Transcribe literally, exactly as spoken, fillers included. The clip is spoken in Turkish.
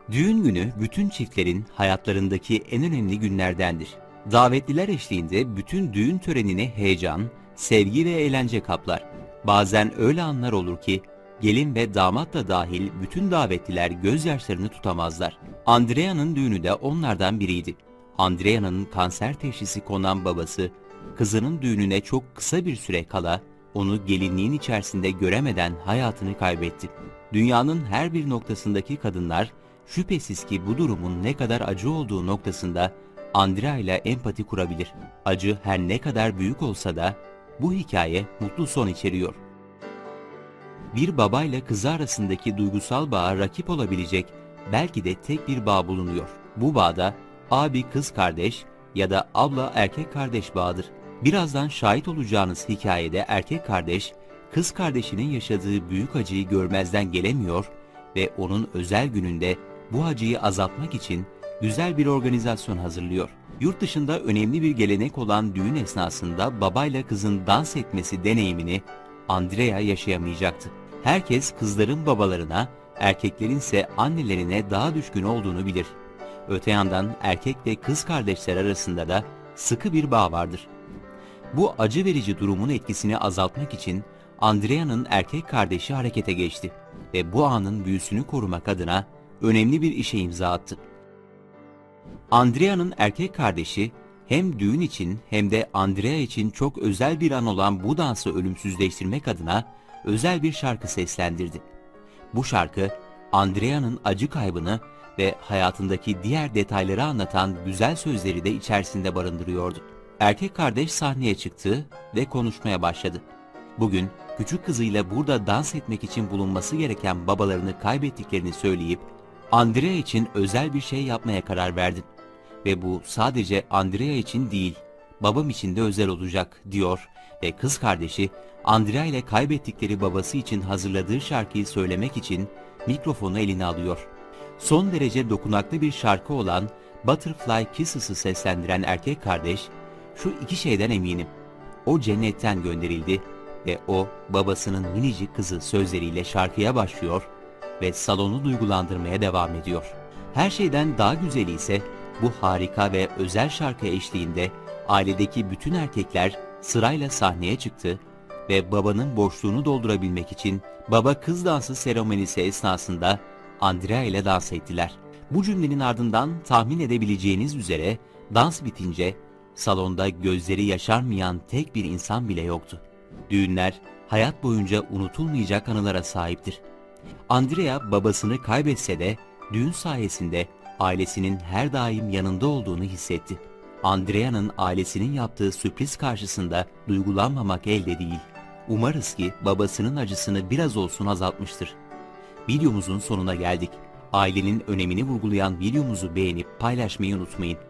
Düğün günü bütün çiftlerin hayatlarındaki en önemli günlerdendir. Davetliler eşliğinde bütün düğün törenini heyecan, sevgi ve eğlence kaplar. Bazen öyle anlar olur ki gelin ve damat da dahil bütün davetliler gözyaşlarını tutamazlar. Andrea'nın düğünü de onlardan biriydi. Andrea'nın kanser teşhisi konan babası, kızının düğününe çok kısa bir süre kala onu gelinliğin içerisinde göremeden hayatını kaybetti. Dünyanın her bir noktasındaki kadınlar şüphesiz ki bu durumun ne kadar acı olduğu noktasında Andrea ile empati kurabilir. Acı her ne kadar büyük olsa da bu hikaye mutlu son içeriyor. Bir babayla kızı arasındaki duygusal bağa rakip olabilecek belki de tek bir bağ bulunuyor. Bu bağda abi kız kardeş ya da abla erkek kardeş bağıdır. Birazdan şahit olacağınız hikayede erkek kardeş, kız kardeşinin yaşadığı büyük acıyı görmezden gelemiyor ve onun özel gününde bu acıyı azaltmak için güzel bir organizasyon hazırlıyor. Yurt dışında önemli bir gelenek olan düğün esnasında babayla kızın dans etmesi deneyimini Andrea yaşayamayacaktı. Herkes kızların babalarına, erkeklerin ise annelerine daha düşkün olduğunu bilir. Öte yandan erkek ve kız kardeşler arasında da sıkı bir bağ vardır. Bu acı verici durumun etkisini azaltmak için Andrea'nın erkek kardeşi harekete geçti ve bu anın büyüsünü korumak adına önemli bir işe imza attı. Andrea'nın erkek kardeşi hem düğün için hem de Andrea için çok özel bir an olan bu dansı ölümsüzleştirmek adına özel bir şarkı seslendirdi. Bu şarkı Andrea'nın acı kaybını ve hayatındaki diğer detayları anlatan güzel sözleri de içerisinde barındırıyordu. Erkek kardeş sahneye çıktı ve konuşmaya başladı. Bugün küçük kızıyla burada dans etmek için bulunması gereken babalarını kaybettiklerini söyleyip Andrea için özel bir şey yapmaya karar verdim. Ve bu sadece Andrea için değil, babam için de özel olacak diyor ve kız kardeşi Andrea ile kaybettikleri babası için hazırladığı şarkıyı söylemek için mikrofonu eline alıyor. Son derece dokunaklı bir şarkı olan Butterfly Kisses'ı seslendiren erkek kardeş, şu iki şeyden eminim. O cennetten gönderildi ve o babasının minicik kızı sözleriyle şarkıya başlıyor ve salonu duygulandırmaya devam ediyor. Her şeyden daha güzeli ise bu harika ve özel şarkı eşliğinde ailedeki bütün erkekler sırayla sahneye çıktı ve babanın boşluğunu doldurabilmek için baba kız dansı seremonisi esnasında Andrea ile dans ettiler. Bu cümlenin ardından tahmin edebileceğiniz üzere dans bitince salonda gözleri yaşarmayan tek bir insan bile yoktu. Düğünler hayat boyunca unutulmayacak anılara sahiptir. Andrea babasını kaybetse de düğün sayesinde ailesinin her daim yanında olduğunu hissetti. Andrea'nın ailesinin yaptığı sürpriz karşısında duygulanmamak elde değil. Umarız ki babasının acısını biraz olsun azaltmıştır. Videomuzun sonuna geldik. Ailenin önemini vurgulayan videomuzu beğenip paylaşmayı unutmayın.